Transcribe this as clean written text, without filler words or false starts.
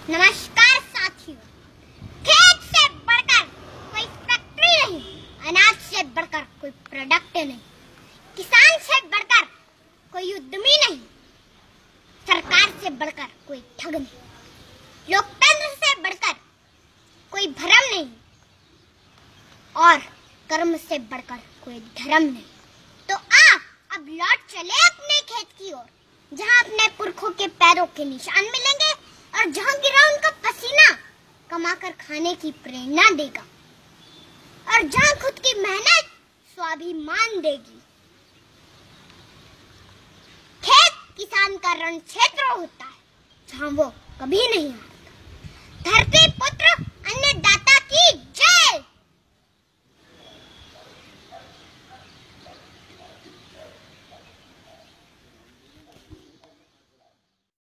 नमस्कार साथियों। खेत से बढ़कर कोई फैक्ट्री नहीं, अनाज से बढ़कर कोई प्रोडक्ट नहीं, किसान से बढ़कर कोई उद्यमी नहीं, सरकार से बढ़कर कोई ठग नहीं, लोकतंत्र से बढ़कर कोई भरम नहीं और कर्म से बढ़कर कोई धर्म नहीं। तो अब लौट चले अपने खेत की ओर, जहाँ अपने पुरखों के पैरों के निशान मिलेंगे और जहाँ गिरा उनका पसीना कमाकर खाने की प्रेरणा देगा और जहाँ खुद की मेहनत स्वाभिमान देगी। खेत किसान का रण क्षेत्र होता है जहाँ वो कभी नहीं हारता। धरती पुत्र